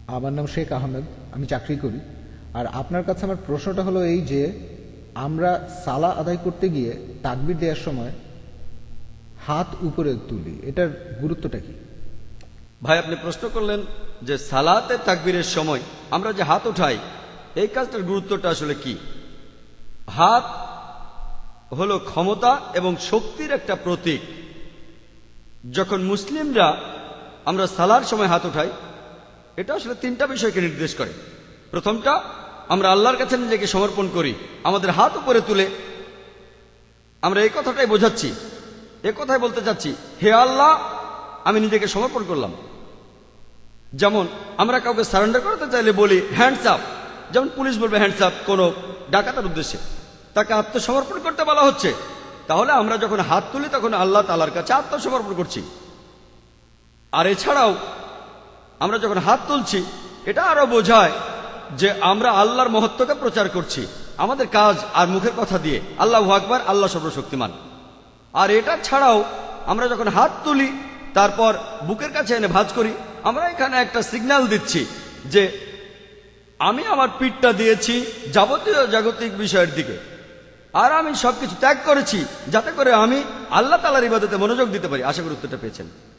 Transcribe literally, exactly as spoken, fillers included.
আমার নাম শেখ আহমেদ, আমি চাকরি করি। আর আপনার কাছে আমার প্রশ্নটা হলো এই যে আমরা সালা আদায় করতে গিয়ে তাকবীর দেওয়ার সময় হাত উপরে তুলি, এটার গুরুত্বটা কি? ভাই, আপনি প্রশ্ন করলেন যে সালাতে তাকবীরের সময় আমরা যে হাত উঠাই এই কাজটার গুরুত্বটা আসলে কি। হাত হলো ক্ষমতা এবং শক্তির একটা প্রতীক। যখন মুসলিমরা আমরা সালার সময় হাত উঠাই, এটা আসলে তিনটা বিষয়কে নির্দেশ করে। প্রথমটা, আমরা আল্লাহর কাছে নিজেকে সমর্পণ করি, আমাদের হাত উপরে তুলে আমরা এই কথাটাই বোঝাচ্ছি, এ কথাই বলতে চাচ্ছি, হে আল্লাহ, আমি নিজেকে সমর্পণ করলাম। যেমন আমরা কাউকে সারেন্ডার করতে চাইলে বলি হ্যান্ডস আপ, যেমন পুলিশ বলবে হ্যান্ডস আপ কোনো ডাকাতের উদ্দেশ্যে, তাকে আত্মসমর্পণ করতে বলা হচ্ছে। তাহলে আমরা যখন হাত তুলি তখন আল্লাহ তাআলার কাছে আত্মসমর্পণ করছি। আর এছাড়াও আমরা যখন হাত তুলছি এটা আরো বোঝায় যে আমরা আল্লাহর মহত্বকে প্রচার করছি আমাদের কাজ আর মুখের কথা দিয়ে, আল্লাহু আকবার, আল্লাহ সর্বশক্তিমান। আর এটা ছাড়াও আমরা যখন হাত তুলি তারপর বুকের কাছে এনে ভাঁজ করি, আমরা এখানে একটা সিগন্যাল দিচ্ছি যে আমি আমার পিঠটা দিয়েছি যাবতীয় জাগতিক বিষয়ের দিকে, আর আমি সবকিছু ত্যাগ করেছি যাতে করে আমি আল্লাহ তাআলার ইবাদতে মনোযোগ দিতে পারি। আশা করি উত্তরটা পেয়েছেন।